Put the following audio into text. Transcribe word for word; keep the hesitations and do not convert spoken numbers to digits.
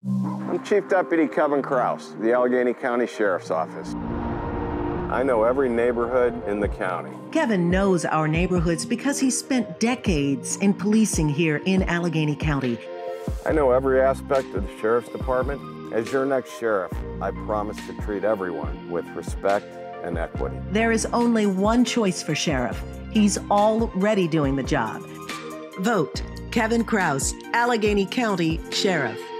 I'm Chief Deputy Kevin Kraus, the Allegheny County Sheriff's Office. I know every neighborhood in the county. Kevin knows our neighborhoods because he spent decades in policing here in Allegheny County. I know every aspect of the Sheriff's Department. As your next sheriff, I promise to treat everyone with respect and equity. There is only one choice for sheriff. He's already doing the job. Vote Kevin Kraus, Allegheny County Sheriff.